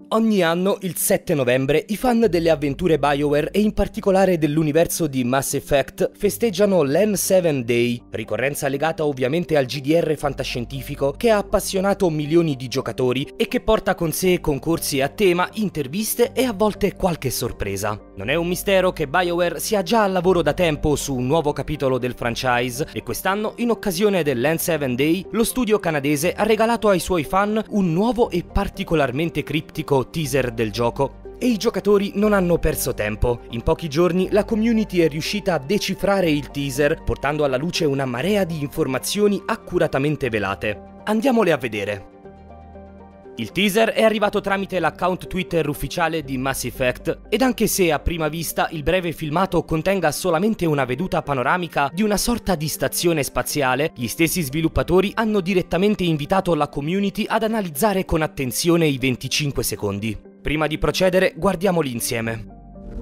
Ogni anno, il 7 novembre, i fan delle avventure BioWare e in particolare dell'universo di Mass Effect festeggiano l'N7 Day, ricorrenza legata ovviamente al GDR fantascientifico che ha appassionato milioni di giocatori e che porta con sé concorsi a tema, interviste e a volte qualche sorpresa. Non è un mistero che BioWare sia già al lavoro da tempo su un nuovo capitolo del franchise e quest'anno, in occasione dell'N7 Day, lo studio canadese ha regalato ai suoi fan un nuovo e particolarmente criptico teaser del gioco. E i giocatori non hanno perso tempo. In pochi giorni la community è riuscita a decifrare il teaser, portando alla luce una marea di informazioni accuratamente velate. Andiamole a vedere. Il teaser è arrivato tramite l'account Twitter ufficiale di Mass Effect ed anche se a prima vista il breve filmato contenga solamente una veduta panoramica di una sorta di stazione spaziale, gli stessi sviluppatori hanno direttamente invitato la community ad analizzare con attenzione i 25 secondi. Prima di procedere, guardiamoli insieme.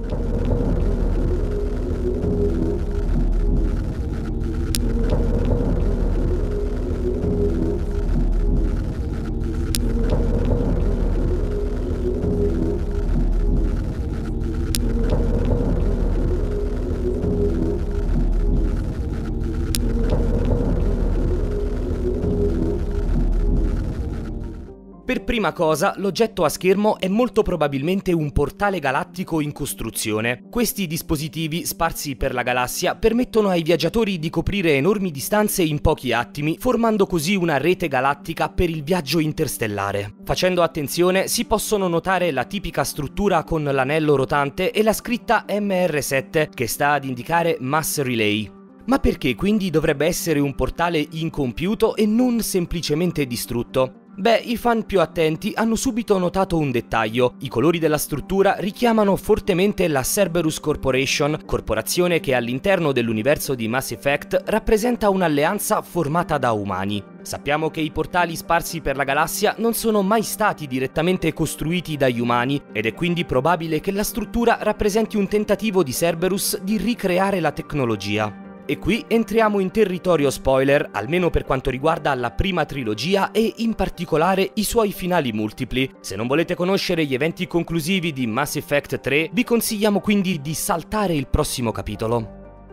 Per prima cosa, l'oggetto a schermo è molto probabilmente un portale galattico in costruzione. Questi dispositivi, sparsi per la galassia, permettono ai viaggiatori di coprire enormi distanze in pochi attimi, formando così una rete galattica per il viaggio interstellare. Facendo attenzione, si possono notare la tipica struttura con l'anello rotante e la scritta MR7, che sta ad indicare Mass Relay. Ma perché quindi dovrebbe essere un portale incompiuto e non semplicemente distrutto? Beh, i fan più attenti hanno subito notato un dettaglio. I colori della struttura richiamano fortemente la Cerberus Corporation, corporazione che all'interno dell'universo di Mass Effect rappresenta un'alleanza formata da umani. Sappiamo che i portali sparsi per la galassia non sono mai stati direttamente costruiti dagli umani ed è quindi probabile che la struttura rappresenti un tentativo di Cerberus di ricreare la tecnologia. E qui entriamo in territorio spoiler, almeno per quanto riguarda la prima trilogia e in particolare i suoi finali multipli. Se non volete conoscere gli eventi conclusivi di Mass Effect 3, vi consigliamo quindi di saltare il prossimo capitolo.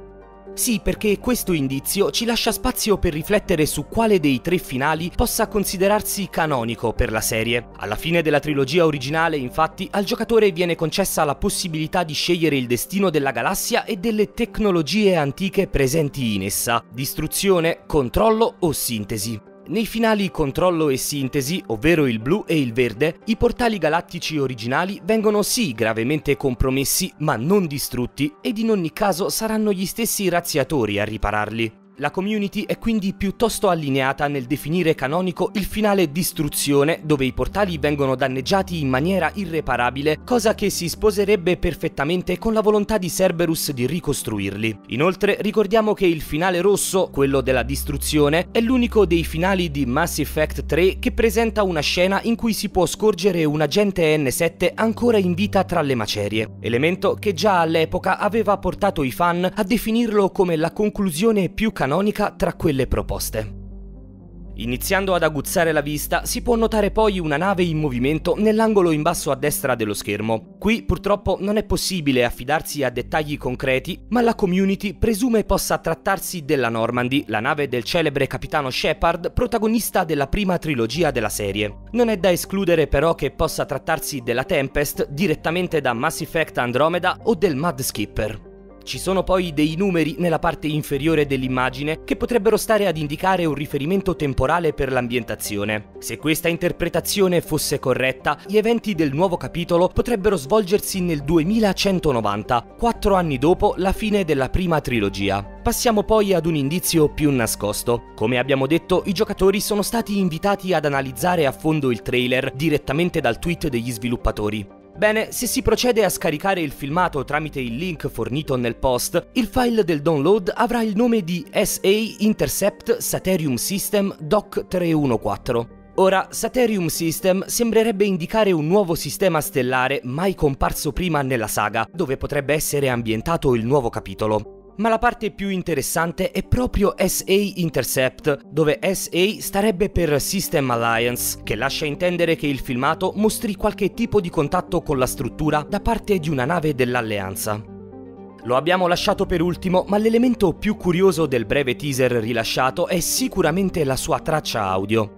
Sì, perché questo indizio ci lascia spazio per riflettere su quale dei tre finali possa considerarsi canonico per la serie. Alla fine della trilogia originale, infatti, al giocatore viene concessa la possibilità di scegliere il destino della galassia e delle tecnologie antiche presenti in essa: distruzione, controllo o sintesi. Nei finali controllo e sintesi, ovvero il blu e il verde, i portali galattici originali vengono sì gravemente compromessi, ma non distrutti, ed in ogni caso saranno gli stessi razziatori a ripararli. La community è quindi piuttosto allineata nel definire canonico il finale distruzione, dove i portali vengono danneggiati in maniera irreparabile, cosa che si sposerebbe perfettamente con la volontà di Cerberus di ricostruirli. Inoltre ricordiamo che il finale rosso, quello della distruzione, è l'unico dei finali di Mass Effect 3 che presenta una scena in cui si può scorgere un agente N7 ancora in vita tra le macerie, elemento che già all'epoca aveva portato i fan a definirlo come la conclusione più canonica tra quelle proposte. Iniziando ad aguzzare la vista, si può notare poi una nave in movimento nell'angolo in basso a destra dello schermo. Qui purtroppo non è possibile affidarsi a dettagli concreti, ma la community presume possa trattarsi della Normandy, la nave del celebre capitano Shepard, protagonista della prima trilogia della serie. Non è da escludere però che possa trattarsi della Tempest, direttamente da Mass Effect Andromeda, o del Mud Skipper. Ci sono poi dei numeri nella parte inferiore dell'immagine che potrebbero stare ad indicare un riferimento temporale per l'ambientazione. Se questa interpretazione fosse corretta, gli eventi del nuovo capitolo potrebbero svolgersi nel 2190, 4 anni dopo la fine della prima trilogia. Passiamo poi ad un indizio più nascosto. Come abbiamo detto, i giocatori sono stati invitati ad analizzare a fondo il trailer direttamente dal tweet degli sviluppatori. Bene, se si procede a scaricare il filmato tramite il link fornito nel post, il file del download avrà il nome di SA Intercept Satherium System Doc 314. Ora, Satherium System sembrerebbe indicare un nuovo sistema stellare mai comparso prima nella saga, dove potrebbe essere ambientato il nuovo capitolo. Ma la parte più interessante è proprio SA Intercept, dove SA starebbe per System Alliance, che lascia intendere che il filmato mostri qualche tipo di contatto con la struttura da parte di una nave dell'Alleanza. Lo abbiamo lasciato per ultimo, ma l'elemento più curioso del breve teaser rilasciato è sicuramente la sua traccia audio.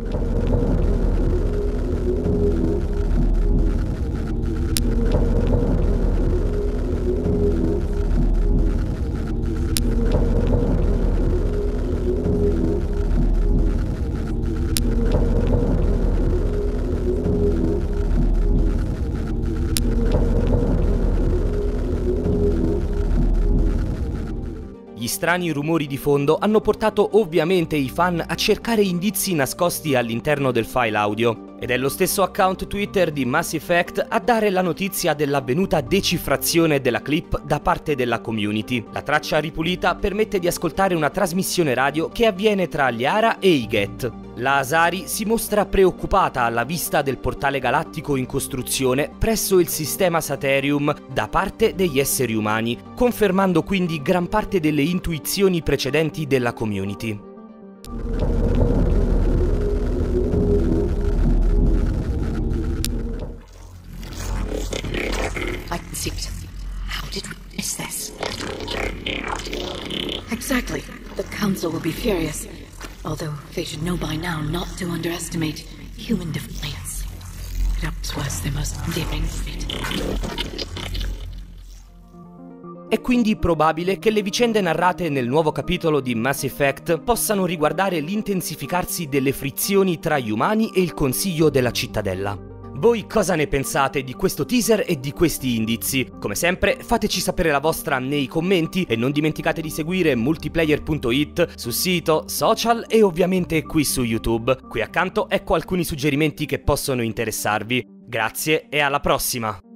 Gli strani rumori di fondo hanno portato ovviamente i fan a cercare indizi nascosti all'interno del file audio, ed è lo stesso account Twitter di Mass Effect a dare la notizia dell'avvenuta decifrazione della clip da parte della community. La traccia ripulita permette di ascoltare una trasmissione radio che avviene tra Liara e i Geth. La Asari si mostra preoccupata alla vista del portale galattico in costruzione presso il sistema Saterium da parte degli esseri umani, confermando quindi gran parte delle intuizioni precedenti della community. I can see it. How did we miss this? Exactly. The Council will be furious. Although they should know by now not to underestimate human defiance. Perhaps was the most endearing fate. È quindi probabile che le vicende narrate nel nuovo capitolo di Mass Effect possano riguardare l'intensificarsi delle frizioni tra gli umani e il Consiglio della Cittadella. Voi cosa ne pensate di questo teaser e di questi indizi? Come sempre fateci sapere la vostra nei commenti e non dimenticate di seguire multiplayer.it sul sito, social e ovviamente qui su YouTube. Qui accanto ecco alcuni suggerimenti che possono interessarvi. Grazie e alla prossima!